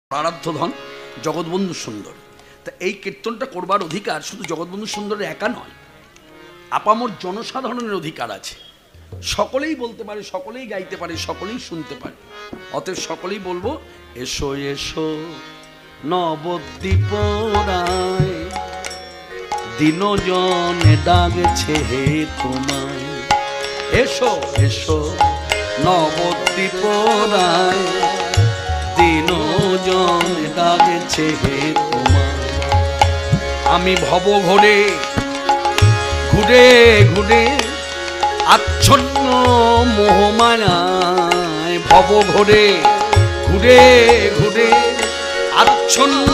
আরাধ্য ধন জগৎবন্ধু সুন্দর। তা এই কীর্তনটা করবার অধিকার শুধু জগৎবন্ধু সুন্দরের একা নয়, আপামর জনসাধারণের অধিকার আছে। সকলেই বলতে পারে, সকলেই গাইতে পারে, সকলেই শুনতে পারে। অতএব সকলেই বলবো, এসো এসো নবদ্বীপ রায়, দিনজনে ডাকছে হে তোমায়। এসো এসো নবদ্বীপ রায়, দিনজন ডাকছে হে তোমায়। আমি ভব ঘরে ঘুরে ঘুরে আচ্ছন্ন মোহমায়ায়, ভব ঘরে ঘুরে ঘুরে আচ্ছন্ন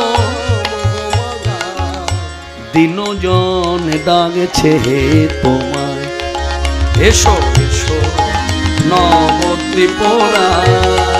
দিনজন ডাকছে হে তোমায়। এসো এসো নবদ্বীপ রায়,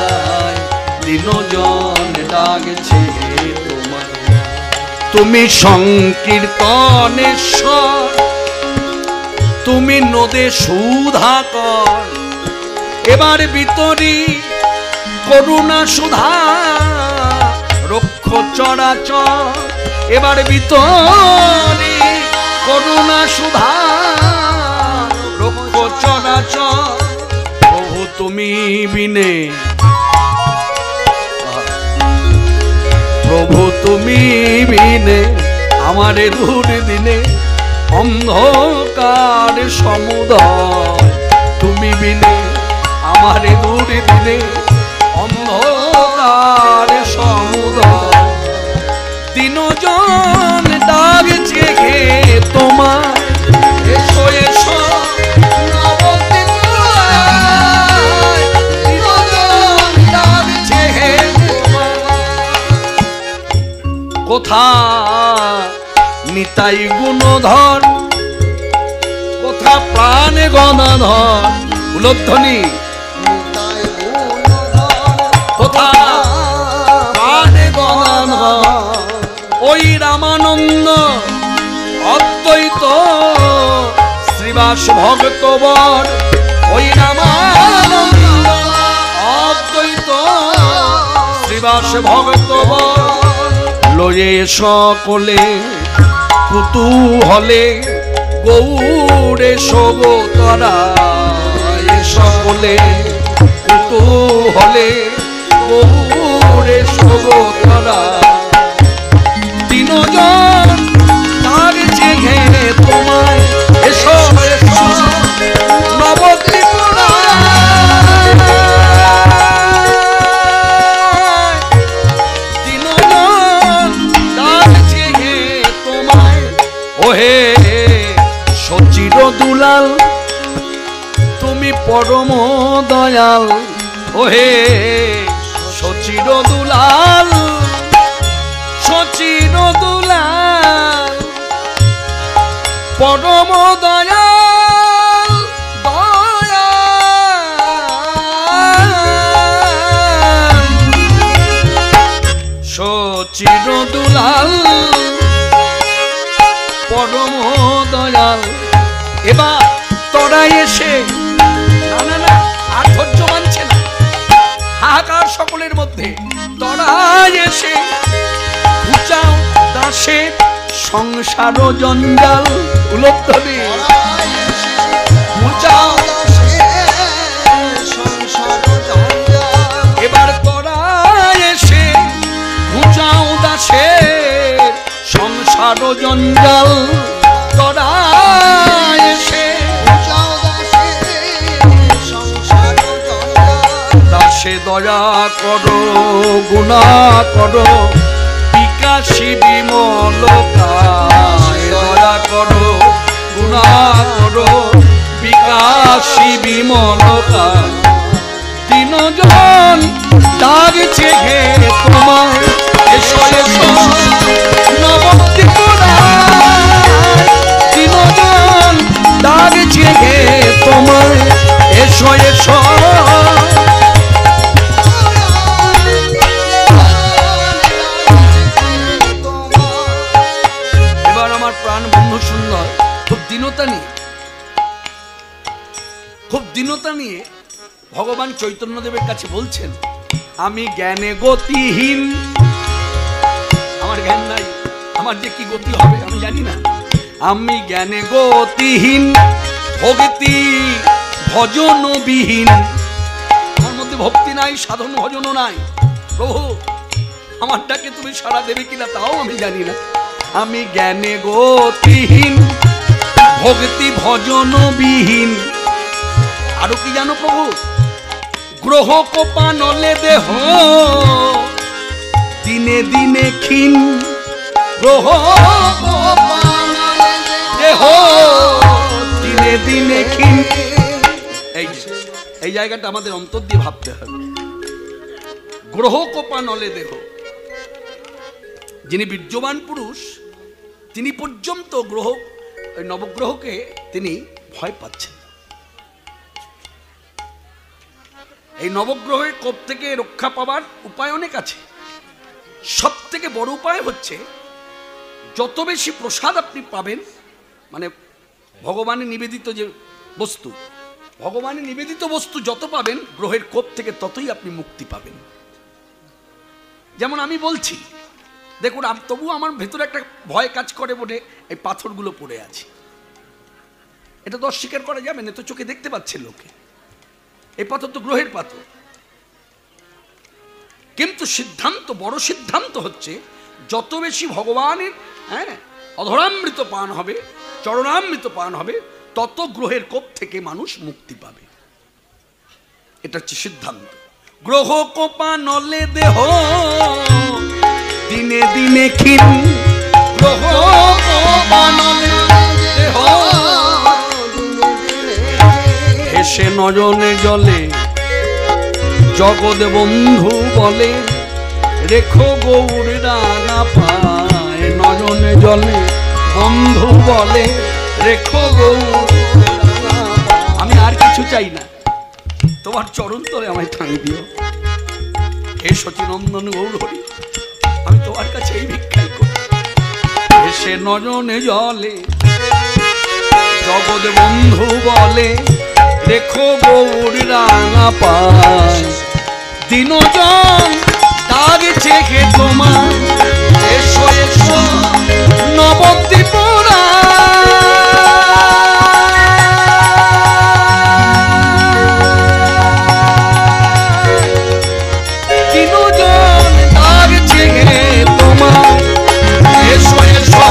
দিনজন ডাকছে হে তোমায়। তুমি সংকীর্তনেশ্বর, তুমি নদে সুধাকর, এবার বিতরি করুণা সুধা রক্ষ চরাচর। এবার বিতরি করুণা সুধা রক্ষ চরাচর। প্রভু তুমি বিনে, প্রভু তুমি বিনে আমারে দূর দিনে অন্ধকার সমুদয়। তুমি বিনে আমারে দূর দিনে অন্ধকার সমুদয়। দিনজন ডাকছে হে তোমায়। এসো এসো নবদ্বীপ রায়, দিনজন ডাকছে হে তোমায়। কোথা নিতাই গুণধর, কোথা প্রাণ গণাধর, উলধ্বনি কোথা প্রাণ গণাধর। ওই রামানন্দ অদ্বৈত শ্রীবাস ভক্তবর, ওই রামানন্দ অদ্বৈত শ্রীবাস ভক্তবর। লয়ে সকলে কুতূহলে গৌড়ে সগোতরা, সকলে কুতূহলে গৌড়ে সগোতরা। দিনজন ডাকছে হে তোমায়। এসো এসো নবদ্বীপ রায়, দিনজন ডাকছে হে তোমায়। ওহে সচির দুলাল, তুমি পরম দয়াল। ওহে সচির দুলাল, সচির দুলাল, পরম দয়াল দয়াল। সচির দুলাল পরম দয়াল। এবার তোরা এসে, না না না আর ধৈর্য মানছে না, হাহাকার সকলের মধ্যে তোরা এসে ঘুচাও দাসের সংসার জঞ্জাল। উলধ্বনি ঘুচাও এবার তোরা এসে ঘুচাও দাসের সংসার জঞ্জাল। তোরা এসে দাসে দয়া করো, গুণা করো, বিকাশী বিমলকায়। দয়া করো, গুণা করো, বিকাশী বিমলকায়। দিনজন ডাকছে হে তোমায়। এসো এসো নবদ্বীপ রায়, দিনজন ডাকছে হে তোমায়। এসো এসো। এবার আমার প্রাণ বন্ধু সুন্দর খুব দীনতা নিয়ে ভগবান চৈতন্যদেবের কাছে বলছেন, আমি জ্ঞানে গতিহীন, আমার জ্ঞান নাই, আমার যে কি গতি হবে আমি জানি না। আমি জ্ঞানে গতিহীন, ভক্তি ভজনবিহীন, আমার মধ্যে ভক্তি নাই, সাধন ভজনও নাই। প্রভু আমার ডাকে তুমি সাড়া দেবে কিনা তাও আমি জানি না। আমি জ্ঞানে গতিহীন, ভক্তি ভজনবিহীন। আরো কি জানো প্রভু? গ্রহ কোপানলে দেহ দিনে দিনে ক্ষীণ, গ্রহ দেহ দিনে দিনে ক্ষীণ। এই জায়গাটা আমাদের অন্তর দিয়ে ভাবতে হবে। গ্রহ কোপানলে দেহ, যিনি বীর্যবান পুরুষ তিনি পর্যন্ত গ্রহ নবগ্রহকে তিনি ভয় পাচ্ছেন। এই নবগ্রহের কোপ থেকে রক্ষা পাবার উপায় অনেক আছে। সব থেকে বড় উপায় হচ্ছে যত বেশি প্রসাদ আপনি পাবেন, মানে ভগবানের নিবেদিত যে বস্তু, ভগবানের নিবেদিত বস্তু যত পাবেন গ্রহের কোপ থেকে ততই আপনি মুক্তি পাবেন। যেমন আমি বলছি, দেখুন তবু আমার ভেতরে একটা ভয় কাজ করে বলে এই পাথরগুলো পড়ে আছে। এটা তো অস্বীকার করা যাবে না, তো চোখে দেখতে পাচ্ছে লোকে। এই পাথর তো গ্রহের পাথর। কিন্তু সিদ্ধান্ত, বড় সিদ্ধান্ত হচ্ছে যত বেশি ভগবানের অধরামৃত পান হবে, চরণামৃত পান হবে, তত গ্রহের কোপ থেকে মানুষ মুক্তি পাবে। এটা হচ্ছে সিদ্ধান্ত। গ্রহ কোপা নলে দেহ দিনে দিনে ক্ষীণ, গ্রহ কোপা নলে দেহ হেসে নয়নে জলে জগৎ বন্ধু বলে, রেখো গৌর রাঙা পায়। নয়নে জলে বন্ধু বলে, রেখো গৌর। আমি আর কিছু চাই না, তোমার চরণ তলে আমায় ঠাঁই দিও। হে সচিনন্দন গৌর হরি, আমি তোমার কাছে এই ভিক্ষাই করি। হেসে নয়নে জলে জগৎ বন্ধু বলে, রেখো গৌর রাঙা পায়। দিনজন ডাকছে হে তোমার, এসো এসো নবদ্বীপুরা। দিনজন ডাকছে হে তোমার, এসো এসো।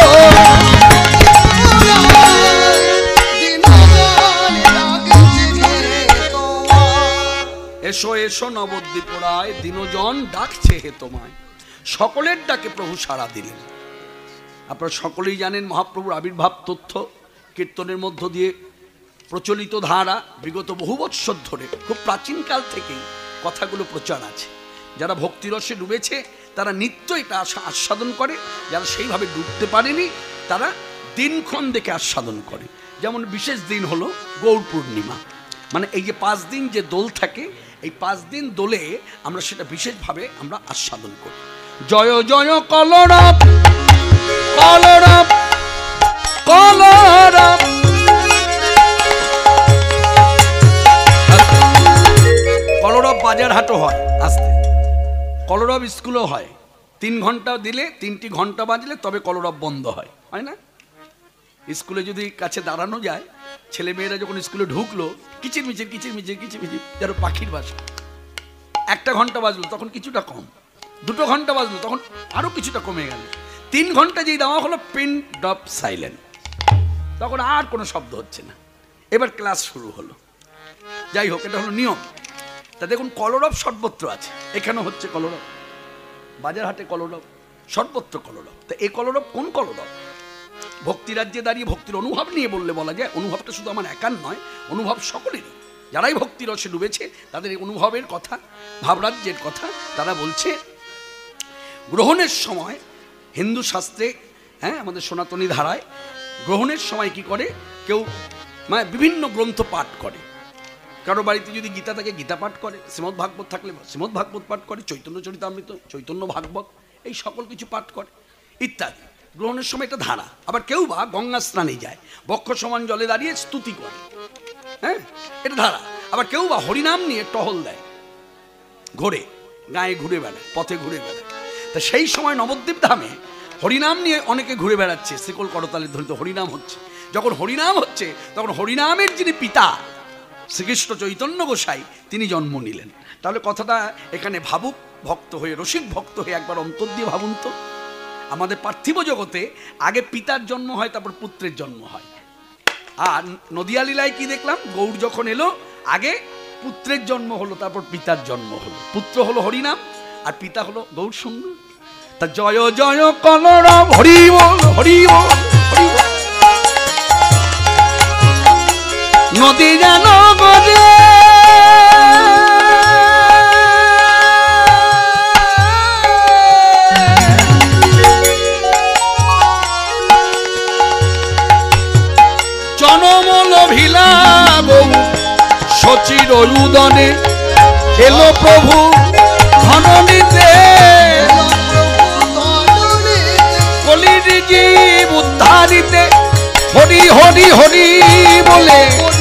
এসো এসো নবদ্বীপরায়, দিনজন ডাকছে হে তোমায়। সকলের ডাকে প্রভু সাড়া দিলেন। আপনারা সকলেই জানেন মহাপ্রভুর আবির্ভাব তথ্য কীর্তনের মধ্য দিয়ে প্রচলিত ধারা বিগত বহু বৎসর ধরে, খুব প্রাচীনকাল থেকেই কথাগুলো প্রচার আছে। যারা ভক্তিরসে ডুবেছে তারা নিত্য এটা আস্বাদন করে, যারা সেইভাবে ডুবতে পারেনি তারা দিনক্ষণ দেখে আস্বাদন করে। যেমন বিশেষ দিন হলো গৌর পূর্ণিমা, মানে এই যে 5 দিন যে দোল থাকে, এই 5 দিন দোলে আমরা সেটা বিশেষভাবে আমরা আস্বাদন করি। জয় জয় কলরব কলরব কলরব। কলরব বাজার হাটও হয়, আসতে কলরব স্কুলেও হয়। 3 ঘন্টা দিলে, 3টি ঘন্টা বাজলে তবে কলরব বন্ধ হয়, হয় না? স্কুলে যদি কাছে দাঁড়ানো যায়, ছেলে মেয়েরা যখন স্কুলে ঢুকলো কিচিরমিচির কিচিরমিচির কিচিরমিচির, যেন পাখির বাসা। 1 ঘন্টা বাজলো তখন কিছুটা কম, 2 ঘন্টা বাজলো তখন আরো কিছুটা কমে গেল, 3 ঘন্টা যেই দেওয়া হলো পিন ড্রপ সাইলেন্ট, তখন আর কোনো শব্দ হচ্ছে না। এবার ক্লাস শুরু হলো। যাই হোক, এটা হলো নিয়ম। তা দেখুন কলরব সর্বত্র আছে, এখানেও হচ্ছে কলরব, বাজারহাটে কলরব, সর্বত্র কলরব। তা এই কলরব কোন কলরব? ভক্তি রাজ্যে দাঁড়িয়ে ভক্তির অনুভব নিয়ে বললে বলা যায়, অনুভবটা শুধু আমার একার নয়, অনুভব সকলেরই। যারাই ভক্তি রসে ডুবেছে তাদের এই অনুভবের কথা, ভাবরাজ্যের কথা তারা বলছে। গ্রহণের সময় হিন্দু শাস্ত্রে, আমাদের সনাতনী ধারায় গ্রহণের সময় কি করে, কেউ মানে বিভিন্ন গ্রন্থ পাঠ করে। কারো বাড়িতে যদি গীতা থাকে গীতা পাঠ করে, শ্রীমদ্ ভাগবত থাকলে শ্রীমদ্ ভাগবত পাঠ করে, চৈতন্য চরিতামৃত, চৈতন্য ভাগবত, এই সকল কিছু পাঠ করে ইত্যাদি। গ্রহণের সময় এটা ধারা। আবার কেউ বা গঙ্গা স্নানে যায়, বক্ষ সমান জলে দাঁড়িয়ে স্তুতি করে, এটা ধারা। আবার কেউ বা হরিনাম নিয়ে টহল দেয়, ঘোরে, গায়ে ঘুরে বেড়ায়, পথে ঘুরে বেড়ায়। তা সেই সময় নবদ্বীপ ধামে হরিনাম নিয়ে অনেকে ঘুরে বেড়াচ্ছে, শ্রীকোল করতালে ধ্বনিত হরিনাম হচ্ছে। যখন হরিনাম হচ্ছে তখন হরিনামের যিনি পিতা শ্রীকৃষ্ণ চৈতন্য গোসাই তিনি জন্ম নিলেন। তাহলে কথাটা এখানে ভাবুক ভক্ত হয়ে, রসিক ভক্ত হয়ে একবার অন্তর দিয়ে ভাবুন তো, আমাদের পার্থিব জগতে আগে পিতার জন্ম হয়, তারপর পুত্রের জন্ম হয়। আর নদিয়া লীলায় কি দেখলাম, গৌর যখন এলো আগে পুত্রের জন্ম হলো, তারপর পিতার জন্ম হলো। পুত্র হলো হরিনাম আর পিতা হলো গৌর সুন্দর। তা জয় জয় কলরাম হরি বল, হরি বল, হরি বল। নদী যেন গজে জনমল ভিলাব সচির উদনে এলো প্রভু ধন নিতে, কলির জীব উদ্ধারিতে হরি হরি হরি বলে,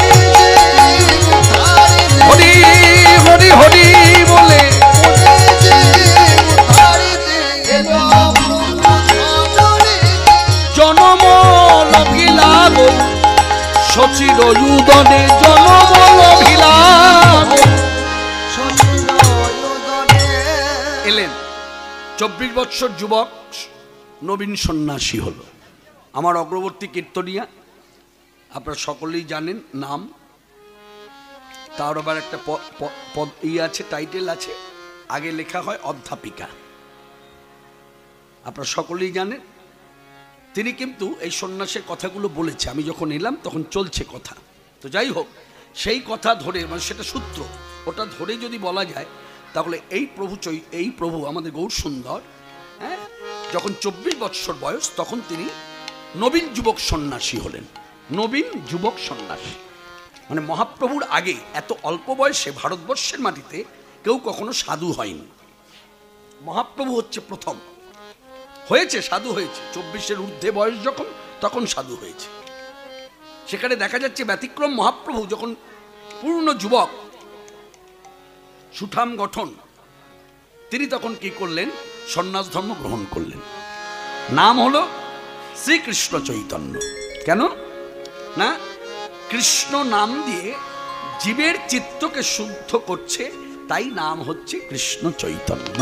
হরি হরি হরি বলে জনমল ভিলাব সচির উদনে, জনমল ভিলাব এলেন। 24 বৎসর যুবক নবীন সন্ন্যাসী হলো। আমার অগ্রবর্তী কীর্তনিয়া আপনারা সকলেই জানেন নাম, তার আবার একটা পদ আছে, টাইটেল আছে, আগে লেখা হয় অধ্যাপিকা, আপনারা সকলেই জানেন। তিনি কিন্তু এই সন্ন্যাসের কথাগুলো বলেছে, আমি যখন এলাম তখন চলছে কথা। তো যাই হোক, সেই কথা ধরে মানে সেটা সূত্র, ওটা ধরে যদি বলা যায় তাহলে এই প্রভু আমাদের গৌর সুন্দর, হ্যাঁ, যখন 24 বৎসর বয়স তখন তিনি নবীন যুবক সন্ন্যাসী হলেন। নবীন যুবক সন্ন্যাসী মানে মহাপ্রভুর আগে এত অল্প বয়সে ভারতবর্ষের মাটিতে কেউ কখনো সাধু হয়নি। মহাপ্রভু হচ্ছে প্রথম হয়েছে, সাধু হয়েছে 24-এর ঊর্ধ্বে বয়স যখন, তখন সাধু হয়েছে। সেখানে দেখা যাচ্ছে ব্যতিক্রম মহাপ্রভু যখন পূর্ণ যুবক, সুঠাম গঠন, তিনি তখন কি করলেন, সন্ন্যাস ধর্ম গ্রহণ করলেন। নাম হলো শ্রীকৃষ্ণ চৈতন্য। কেন না, কৃষ্ণ নাম দিয়ে জীবের চিত্তকে শুদ্ধ করছে, তাই নাম হচ্ছে কৃষ্ণ চৈতন্য।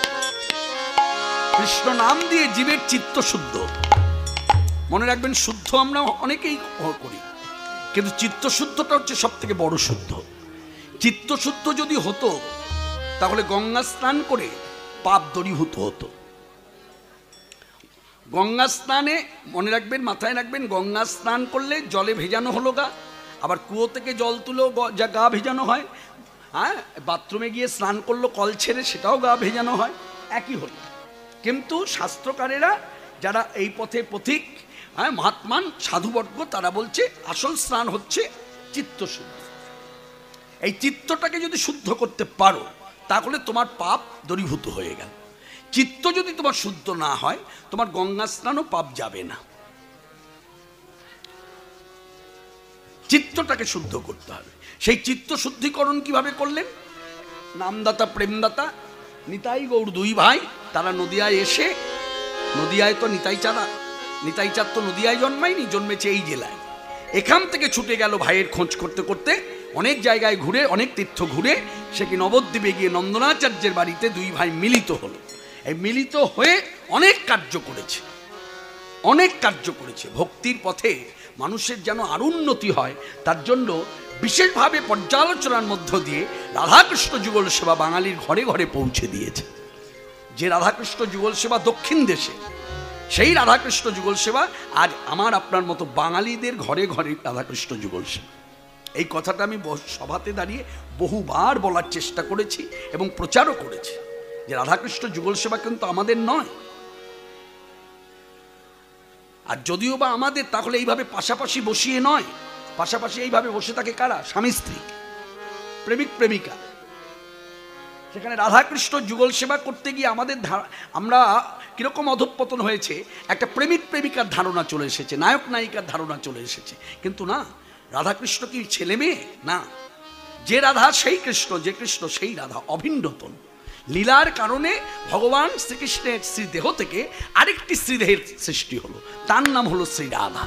কৃষ্ণ নাম দিয়ে জীবের চিত্ত শুদ্ধ। মনে রাখবেন, শুদ্ধ আমরা অনেকেই করি, কিন্তু চিত্ত শুদ্ধটা হচ্ছে সব থেকে বড় শুদ্ধ। চিত্ত শুদ্ধ যদি হতো তাহলে গঙ্গা স্নান করে পাপ দূরীভূত হতো। গঙ্গা স্নানে মনে রাখবেন, মাথায় রাখবেন, গঙ্গা স্নান করলে জলে ভেজানো হলো গা, আবার কুয়ো থেকে জল তুলেও যা গা ভেজানো হয়, হ্যাঁ, বাথরুমে গিয়ে স্নান করলো কল ছেড়ে, সেটাও গা ভেজানো হয়, একই হলো। কিন্তু শাস্ত্রকারেরা যারা এই পথে পথিক, হ্যাঁ, মহাত্মান সাধুবর্গ, তারা বলছে আসল স্নান হচ্ছে চিত্তশুদ্ধ। এই চিত্তটাকে যদি শুদ্ধ করতে পারো তাহলে তোমার পাপ দূরীভূত হয়ে গেল। চিত্ত যদি তোমার শুদ্ধ না হয় তোমার গঙ্গা স্নানও পাপ যাবে না। চিত্তটাকে শুদ্ধ করতে হবে। সেই চিত্ত শুদ্ধিকরণ কিভাবে করলেন, নামদাতা প্রেমদাতা নিতাই গৌর দুই ভাই, তারা নদিয়ায় এসে, নদিয়ায় তো নিতাই চাঁদ তো নদিয়ায় জন্মায়নি, জন্মেছে এই জেলায়। এখান থেকে ছুটে গেল ভাইয়ের খোঁজ করতে করতে, অনেক জায়গায় ঘুরে, অনেক তীর্থ ঘুরে, সে কি নবদ্বীপে গিয়ে নন্দনাচার্যের বাড়িতে দুই ভাই মিলিত হলো। এই মিলিত হয়ে অনেক কার্য করেছে, ভক্তির পথে মানুষের যেন আরো উন্নতি হয়, তার জন্য বিশেষভাবে পর্যালোচনার মধ্য দিয়ে রাধাকৃষ্ণ যুগল সেবা বাঙালির ঘরে ঘরে পৌঁছে দিয়েছে। যে রাধাকৃষ্ণ যুগল সেবা দক্ষিণ দেশে, সেই রাধাকৃষ্ণ যুগল সেবা আজ আমার আপনার মতো বাঙালিদের ঘরে ঘরে রাধাকৃষ্ণ যুগল সেবা। এই কথাটা আমি সভাতে দাঁড়িয়ে বহুবার বলার চেষ্টা করেছি এবং প্রচারও করেছি যে রাধাকৃষ্ণ যুগল সেবা কিন্তু আমাদের নয়। আর যদিও বা আমাদের, তাহলে এইভাবে পাশাপাশি বসিয়ে নয়। পাশাপাশি এইভাবে বসে থাকে কারা, স্বামী স্ত্রী, প্রেমিক প্রেমিকা। সেখানে রাধাকৃষ্ণ যুগল সেবা করতে গিয়ে আমরা কিরকম অধঃপতন হয়েছে, একটা প্রেমিক প্রেমিকার ধারণা চলে এসেছে, নায়ক নায়িকার ধারণা চলে এসেছে। কিন্তু না, রাধাকৃষ্ণ কি ছেলে মেয়ে না, যে রাধা সেই কৃষ্ণ, যে কৃষ্ণ সেই রাধা, অভিন্নতন। লীলার কারণে ভগবান শ্রীকৃষ্ণের শ্রীদেহ থেকে আরেকটি শ্রীদেহের সৃষ্টি হলো, তার নাম হলো শ্রী রাধা।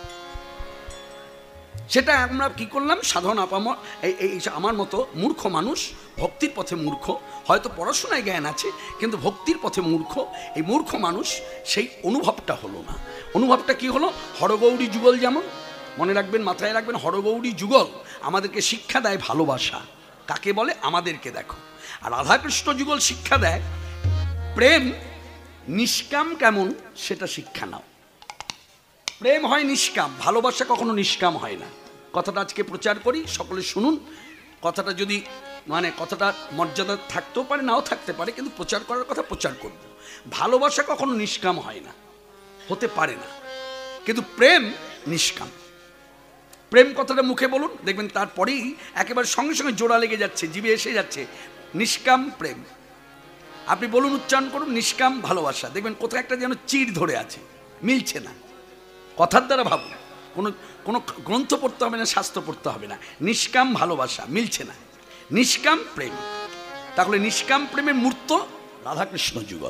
সেটা আমরা কি করলাম, সাধারণ আপামর এই আমার মতো মূর্খ মানুষ, ভক্তির পথে মূর্খ, হয়তো পড়াশোনায় জ্ঞান আছে কিন্তু ভক্তির পথে মূর্খ, এই মূর্খ মানুষ সেই অনুভবটা হলো না। অনুভবটা কি হলো, হরগৌরী যুগল, যেমন মনে রাখবেন, মাথায় রাখবেন, হরগৌরী যুগল আমাদেরকে শিক্ষা দেয় ভালোবাসা কাকে বলে, আমাদেরকে দেখো। আর রাধাকৃষ্ণ যুগল শিক্ষা দেয় প্রেম নিষ্কাম কেমন সেটা শিক্ষা নাও। প্রেম হয় নিষ্কাম, ভালোবাসা কখনো নিষ্কাম হয় না। কথাটা আজকে প্রচার করি, সকলে শুনুন। কথাটা যদি কথাটা মর্যাদা থাকতেও পারে, নাও থাকতে পারে, কিন্তু প্রচার করার কথা প্রচার করব। ভালোবাসা কখনো নিষ্কাম হয় না, হতে পারে না, কিন্তু প্রেম নিষ্কাম। প্রেম কথাটা মুখে বলুন, দেখবেন তারপরেই একেবারে সঙ্গে সঙ্গে জোড়া লেগে যাচ্ছে, জিভে এসে যাচ্ছে নিষ্কাম প্রেম। আপনি বলুন, উচ্চারণ করুন নিষ্কাম ভালোবাসা, দেখবেন কোথাও একটা যেন চিড় ধরে আছে, মিলছে না। কথার দ্বারা ভাবুন, কোনো গ্রন্থ পড়তে হবে না, শাস্ত্র পড়তে হবে না, নিষ্কাম ভালোবাসা মিলছে না, নিষ্কাম প্রেম। তাহলে নিষ্কাম প্রেমের মূর্ত রাধাকৃষ্ণ যুগল।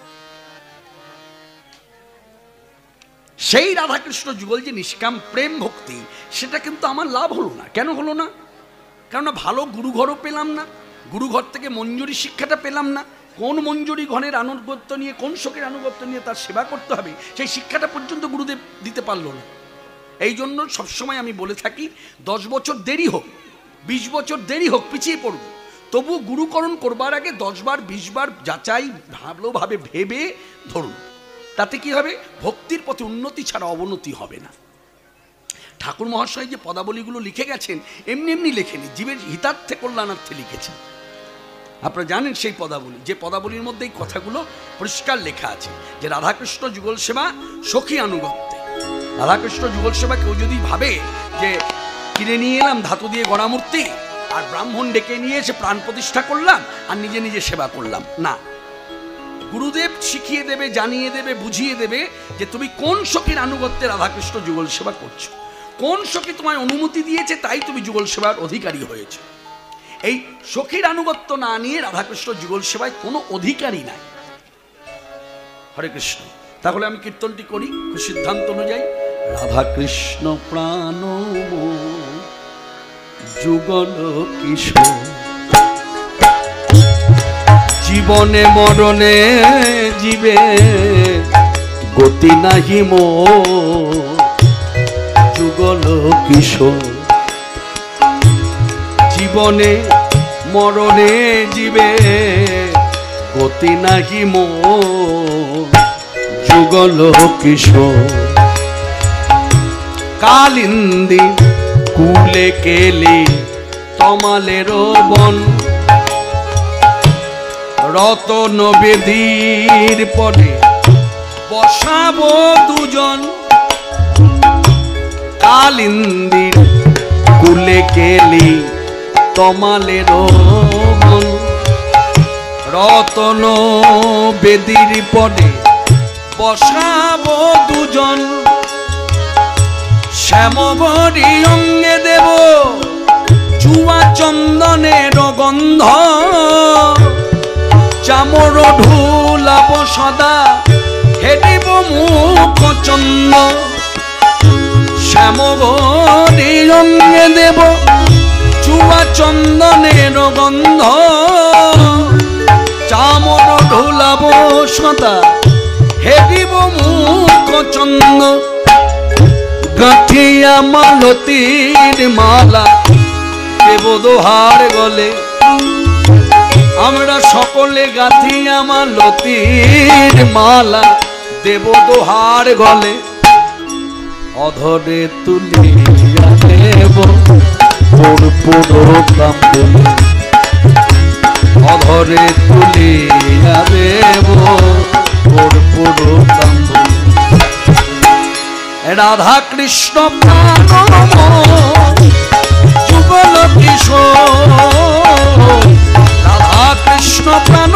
সেই রাধাকৃষ্ণ যুগল যে নিষ্কাম প্রেম ভক্তি, সেটা কিন্তু আমার লাভ হলো না। কেন হলো না? কেননা ভালো গুরুঘরও পেলাম না, গুরুঘর থেকে মঞ্জুরি শিক্ষাটা পেলাম না। কোন মঞ্জুরি ঘরের আনুগত্য নিয়ে, কোন শোকের আনুগত্য নিয়ে তার সেবা করতে হবে, সেই শিক্ষাটা পর্যন্ত গুরুদেব দিতে পারলো না। এই জন্য সবসময় আমি বলে থাকি, 10 বছর দেরি হোক, 20 বছর দেরি হোক, পিছিয়ে পড়ব, তবু গুরুকরণ করবার আগে 10 বার 20 বার যাচাই ভালোভাবে ভেবে ধরুন। তাতে কি হবে, ভক্তির পথে উন্নতি ছাড়া অবনতি হবে না। ঠাকুর মহাশয় যে পদাবলীগুলো লিখে গেছেন, এমনি এমনি লেখেনি, জীবের হিতার্থে কল্যাণার্থে লিখেছেন। আপনারা জানেন সেই পদাবলী, যে পদাবলীর মধ্যে এই কথাগুলো পরিষ্কার লেখা আছে যে রাধাকৃষ্ণ যুগল সেবা সখী আনুগত্যে। রাধাকৃষ্ণ যুগল সেবা কেউ যদি ভাবে যে কিনে নিয়ে এলাম ধাতু দিয়ে গড়া মূর্তি, আর ব্রাহ্মণ ডেকে নিয়ে এসে প্রাণ প্রতিষ্ঠা করলাম আর নিজে নিজে সেবা করলাম, না। গুরুদেব শিখিয়ে দেবে, জানিয়ে দেবে, বুঝিয়ে দেবে যে তুমি কোন সখীর আনুগত্যে রাধাকৃষ্ণ যুগল সেবা করছো, কোন সখী তোমায় অনুমতি দিয়েছে, তাই তুমি যুগল সেবার অধিকারী হয়েছে। এই সখীর আনুগত্য না নিয়ে রাধাকৃষ্ণ যুগল সেবায় কোনো অধিকারী নাই। হরে কৃষ্ণ। তাহলে আমি কীর্তনটি করি সিদ্ধান্ত অনুযায়ী। রাধাকৃষ্ণ প্রাণ যুগল কিশোর, জীবনে মরণে জীবে গতি নাহি মোর, যুগল কিশোর জীবনে মরণে জীবে গতি নাহি মোর, যুগল কিশোর। কালিন্দী কুলে কেলি তমালের বন, রতন বেদীর পরে বসাবো দুজন। কালিন্দীর কুলে কেলি তমালের বন, রতন বেদীর পরে বসাবো দুজন। শ্যামবরী অঙ্গে দেব চুয়া চন্দনের গন্ধ, চামর ঢুলাব সদা হেরিব মুখ চন্দ। শ্যামবরী অঙ্গে দেব চুয়া চন্দনের গন্ধ, চামর ঢুলাব সদা হেরিব মুখ চন্দ। গাঁঠিয়া মালতীর মালা দেব দোহার গলে, আমরা সকলে গাঁথিয়া মালতীর মালা দেব দোহার গলে। অধরে তুলিয়া দেব পুরপুর কাম্বলে, অধরে তুলিয়া দেব পুরপুর কাম্বলে। রাধা কৃষ্ণ প্রাণ যুগল কিশোর, রাধা কৃষ্ণ প্রাণ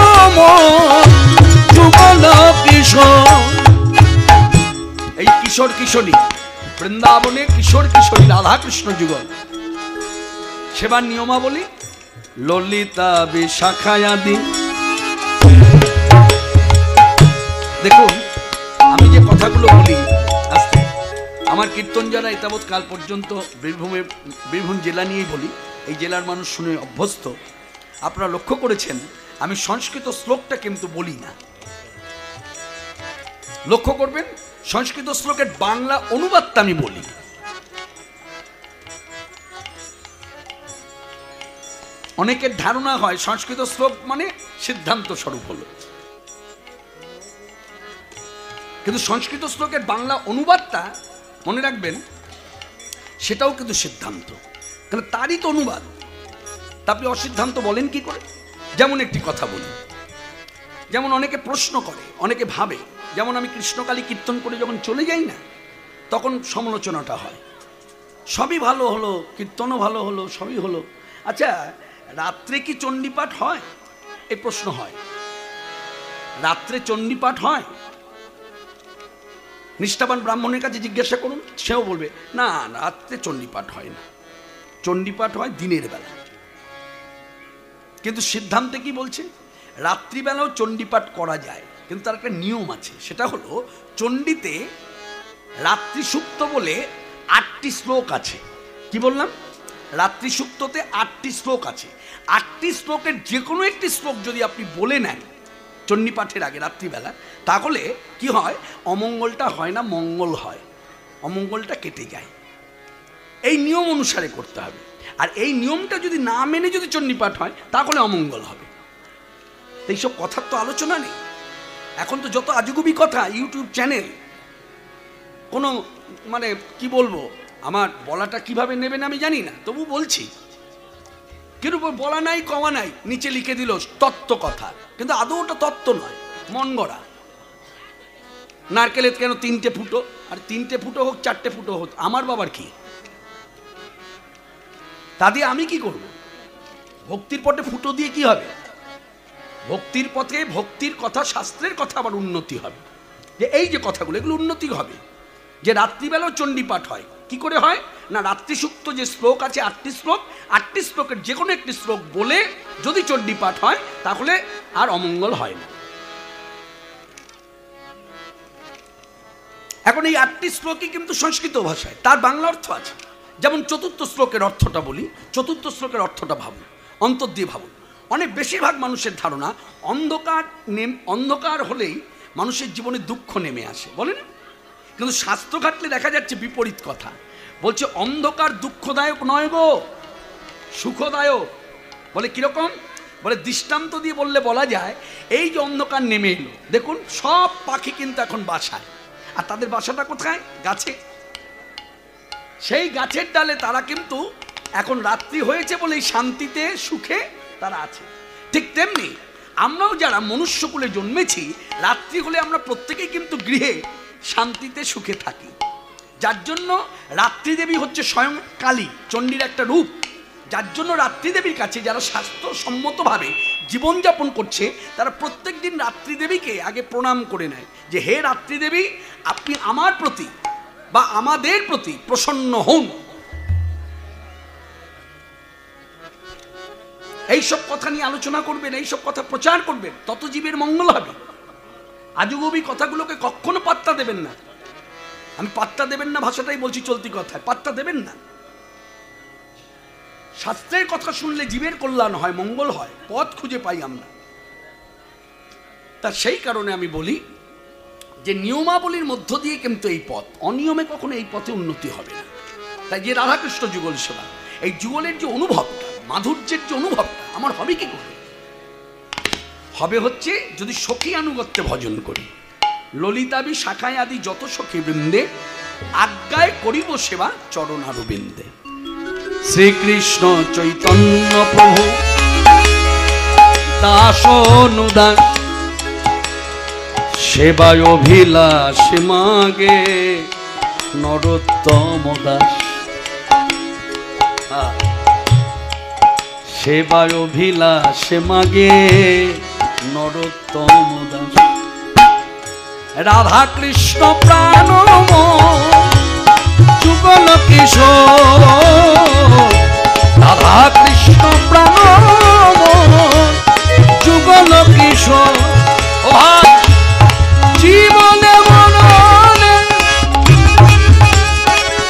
যুগল কিশোর। এই কিশোর কিশোরী বৃন্দাবনে, কিশোর কিশোরী রাধা কৃষ্ণ যুগল সেবার নিয়মাবলী ললিতা বিশাখায়াদি কীর্তন যারা এতাবৎ কাল পর্যন্ত বীরভূম জেলা নিয়েই বলি, এই জেলার মানুষ শুনে অভ্যস্ত। আপনারা লক্ষ্য করেছেন আমি সংস্কৃত শ্লোকটা কিন্তু বলি না। লক্ষ্য করবেন সংস্কৃত শ্লোকের বাংলা অনুবাদটা আমি বলি। অনেকের ধারণা হয় সংস্কৃত শ্লোক মানে সিদ্ধান্ত স্বরূপ হলো, কিন্তু সংস্কৃত শ্লোকের বাংলা অনুবাদটা মনে রাখবেন সেটাও কিন্তু সিদ্ধান্ত, কারণ তারই তো অনুবাদ। তা আপনি অসিদ্ধান্ত বলেন কি করে? যেমন একটি কথা বলি, যেমন অনেকে প্রশ্ন করে, অনেকে ভাবে, যেমন আমি কৃষ্ণকালী কীর্তন করে যখন চলে যাই না, তখন সমালোচনাটা হয়, সবই ভালো হলো, কীর্তনও ভালো হলো, সবই হলো, আচ্ছা রাত্রে কি চণ্ডীপাঠ হয়? এই প্রশ্ন হয়। রাত্রে চণ্ডীপাঠ হয়? নিষ্ঠাবান ব্রাহ্মণের কাছে জিজ্ঞাসা করুন, সেও বলবে না রাত্রে চণ্ডীপাঠ হয় না, চণ্ডীপাঠ হয় দিনের বেলা। কিন্তু সিদ্ধান্তে কি বলছে? রাত্রিবেলাও চণ্ডীপাঠ করা যায়, কিন্তু তার একটা নিয়ম আছে, সেটা হলো চণ্ডীতে রাত্রি সুক্ত বলে 8টি শ্লোক আছে। কি বললাম? রাত্রি সুক্ততে 8টি শ্লোক আছে। 8টি শ্লোকের যে কোনো একটি শ্লোক যদি আপনি বলে নেন চণ্ডীপাঠের আগে রাত্রিবেলা, তাহলে কি হয়? অমঙ্গলটা হয় না, মঙ্গল হয়, অমঙ্গলটা কেটে যায়। এই নিয়ম অনুসারে করতে হবে, আর এই নিয়মটা যদি না মেনে যদি চণ্ডীপাঠ হয় তাহলে অমঙ্গল হবে। এইসব কথার তো আলোচনা নেই। এখন তো যত আজগুবি কথা, ইউটিউব চ্যানেল, কোনো মানে কি বলবো, আমার বলাটা কিভাবে নেবেন আমি জানি না, তবু বলছি। কিন্তু বলা নাই কমা নাই, নিচে লিখে দিল তত্ত্ব কথা, কিন্তু আদৌ ওটা তত্ত্ব নয়, মন গড়া। নারকেলের কেন 3টে ফুটো? আর 3টে ফুটো হোক, 4টে ফুটো হোক, আমার বাবার কি? তা দিয়ে আমি কি করব? ভক্তির পথে ফুটো দিয়ে কি হবে? ভক্তির পথে ভক্তির কথা, শাস্ত্রের কথা আবার উন্নতি হবে। যে এই যে কথাগুলো, এগুলো উন্নতি হবে। যে রাত্রিবেলাও চণ্ডীপাঠ হয়, কি করে হয় না, রাত্রি সুক্ত যে শ্লোক আছে 8টি শ্লোক, 8টি শ্লোকের যে কোনো একটি শ্লোক বলে যদি চণ্ডীপাঠ হয় তাহলে আর অমঙ্গল হয় না। এখন এই 8টি শ্লোকই কিন্তু সংস্কৃত ভাষায়, তার বাংলা অর্থ আছে। যেমন 4র্থ শ্লোকের অর্থটা বলি, 4র্থ শ্লোকের অর্থটা ভাবুন, অন্তর দিয়ে ভাবুন। অনেক বেশিরভাগ মানুষের ধারণা অন্ধকার হলেই মানুষের জীবনে দুঃখ নেমে আসে, বলে না? কিন্তু শাস্ত্র ঘাটলে দেখা যাচ্ছে বিপরীত কথা। বলছে অন্ধকার দুঃখদায়ক নয় গো, সুখদায়ক। বলে কিরকম? বলে দৃষ্টান্ত দিয়ে বললে বলা যায়, এই যে অন্ধকার নেমে এলো, দেখুন সব পাখি কিন্তু এখন বাসায়, আর তাদের বাসাটা কোথায়? গাছে। সেই গাছের ডালে তারা কিন্তু এখন রাত্রি হয়েছে বলেই শান্তিতে সুখে তারা আছে। ঠিক তেমনি আমরাও যারা মনুষ্যকুলে জন্মেছি, রাত্রি হলে আমরা প্রত্যেকেই কিন্তু গৃহে শান্তিতে সুখে থাকি। যার জন্য রাত্রিদেবী হচ্ছে স্বয়ং কালী, চণ্ডীর একটা রূপ। যার জন্য রাত্রিদেবীর কাছে যারা স্বাস্থ্যসম্মতভাবে জীবনযাপন করছে, তারা প্রত্যেক দিন রাত্রিদেবীকে আগে প্রণাম করে নেয় যে হে রাত্রিদেবী, আপনি আমার প্রতি বা আমাদের প্রতি প্রসন্ন হন। এইসব কথা নিয়ে আলোচনা করবেন, এইসব কথা প্রচার করবেন, তত জীবের মঙ্গল হবে। আজগুবি কথাগুলোকে কখনো পাত্তা দেবেন না। আমি পাত্তা দেবেন না ভাষাটাই বলছি চলতি কথায়, পাত্তা দেবেন না। শাস্ত্রের কথা শুনলে জীবের কল্যাণ হয়, মঙ্গল হয়, পথ খুঁজে পাই আমরা। তা সেই কারণে আমি বলি যে নিয়মাবলীর মধ্য দিয়ে কিন্তু এই পথ, অনিয়মে কখনো এই পথে উন্নতি হবে না। তাই যে রাধাকৃষ্ণ যুগল সেবা, এই যুগলের যে অনুভবটা, মাধুর্যের যে অনুভবটা আমার হবে কি করে? হবে হচ্ছে যদি সখী আনুগত্যে ভজন করি। ললিতাবি শাখায় আদি যত সখী বৃন্দে, আজ্ঞায় করিব সেবা চরণ আরবিন্দে। শ্রীকৃষ্ণ চৈতন্য প্রভু দাস অনুদাস, সেবায় অভিলাষ মাগে নরোত্তম দাস। সেবায় অভিলাষ মাগে নরোত্তম দাস। রাধা কৃষ্ণ প্রাণ যুগল কিশোর, রাধা কৃষ্ণ প্রাণ যুগল কিশোর। জীবনে মননে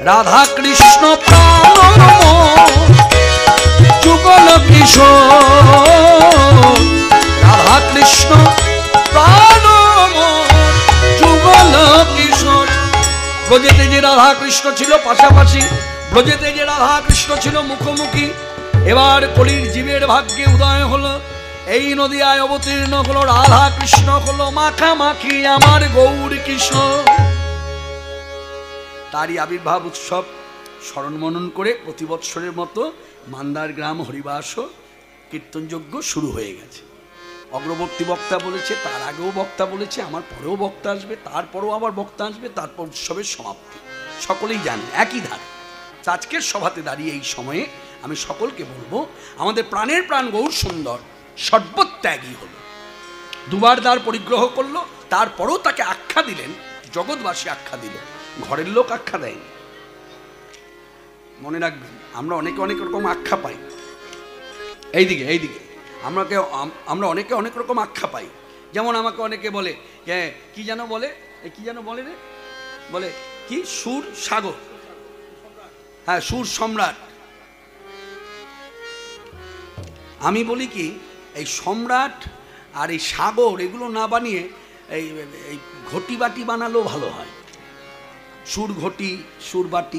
রাধা কৃষ্ণ প্রাণময় যুগল কিশোর, রাধা কৃষ্ণ প্রাণময় যুগল কিশোর। ব্রজেতে যে রাধা কৃষ্ণ ছিল পাশাপাশি, ব্রজেতে যে রাধা কৃষ্ণ ছিল মুখোমুখি, এবার কলির জীবের ভাগ্যে উদয় হলো, এই নদিয়ায় অবতীর্ণ হলো রাধা কৃষ্ণ, হলো মাখামাখি আমার গৌর কিশোর। তারই আবির্ভাব উৎসব স্মরণ মনন করে প্রতি বৎসরের মতো মান্দার গ্রাম হরিবাস কীর্তনযজ্ঞ শুরু হয়ে গেছে। অগ্রবর্তী বক্তা বলেছে, তার আগেও বক্তা বলেছে, আমার পরেও বক্তা আসবে, তারপরেও আবার বক্তা আসবে, তারপর উৎসবের সমাপ্তি। সকলেই জানেন একই ধারা। আজকের সভাতে দাঁড়িয়ে এই সময়ে আমি সকলকে বলবো, আমাদের প্রাণের প্রাণ গৌর সুন্দর সর্বত্যাগী হলো, দুবার দ্বার পরিগ্রহ করলো, তারপরও তাকে আখ্যা দিলেন, জগৎবাসী আখ্যা দিল, ঘরের লোক আখ্যা দেয়নি। মনে রাখবেন, আমরা অনেকে অনেক রকম আখ্যা পাই। এইদিকে আমরা অনেকে অনেক রকম আখ্যা পাই। যেমন আমাকে অনেকে বলে কি যেন বলে, কি যেন বলে রে, বলে কি সুর সাগর, হ্যাঁ সুর সম্রাট। আমি বলি কি, এই সম্রাট আর এই সাগর এগুলো না বানিয়ে এই ঘটি বাটি বানালেও ভালো হয়। সুর ঘটি, সুর বাটি,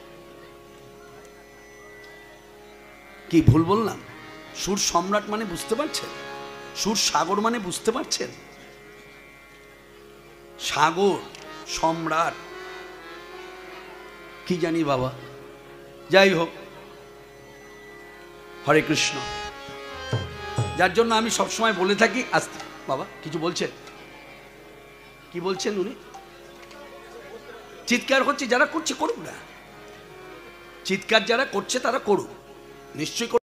কি ভুল বললাম? সুর সম্রাট মানে বুঝতে পারছেন, সুর সাগর মানে বুঝতে পারছেন? সাগর সম্রাট কি জানি বাবা, যাই হোক, হরে কৃষ্ণ। যার জন্য আমি সবসময় বলে থাকি, আস্তে বাবা কিছু বলছেন, কি বলছেন উনি? চিৎকার হচ্ছে, যারা করছে করুক না, চিৎকার যারা করছে তারা করুক, নিশ্চয়ই।